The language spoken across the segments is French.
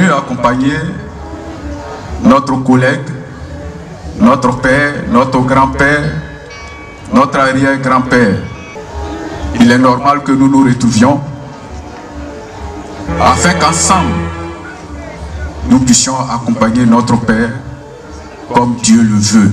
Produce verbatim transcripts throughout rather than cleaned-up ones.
venu accompagner notre collègue, notre père, notre grand-père, notre arrière-grand-père. Il est normal que nous nous retrouvions afin qu'ensemble, nous puissions accompagner notre Père comme Dieu le veut.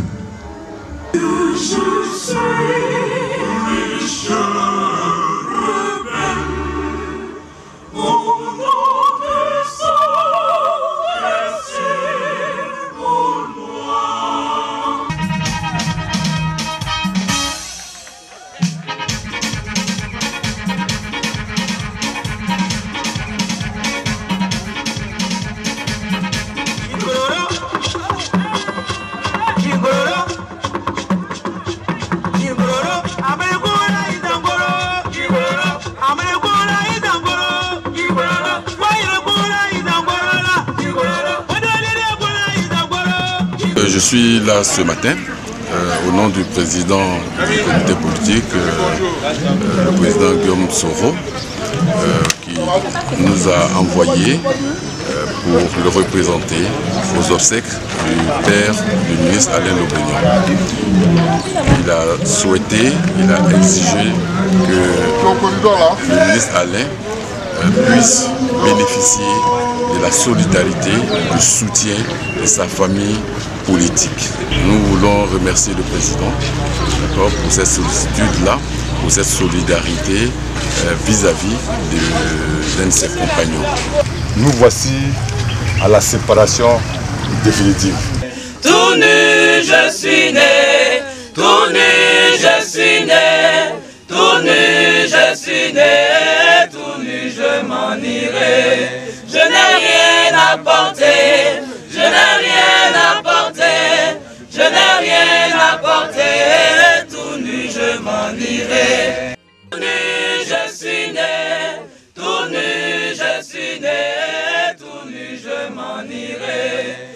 Je suis là ce matin euh, au nom du président du comité politique, euh, euh, le président Guillaume Soro, euh, qui nous a envoyés euh, pour le représenter aux obsèques du père du ministre Alain Lobignon. Il a souhaité, il a exigé que le ministre Alain euh, puisse bénéficier de la solidarité, du soutien de sa famille politique. Nous voulons remercier le président pour cette sollicitude-là, pour cette solidarité vis-à-vis -vis d'un de ses compagnons. Nous voici à la séparation définitive. Tout nu je suis né, tout nu je suis né, tout nu je suis né, tout nu je m'en irai. Je n'ai rien apporté, je n'ai rien apporté, je n'ai rien apporté, tout nu je m'en irai. Tout nu je suis né, tout nu je suis né, tout nu je m'en irai.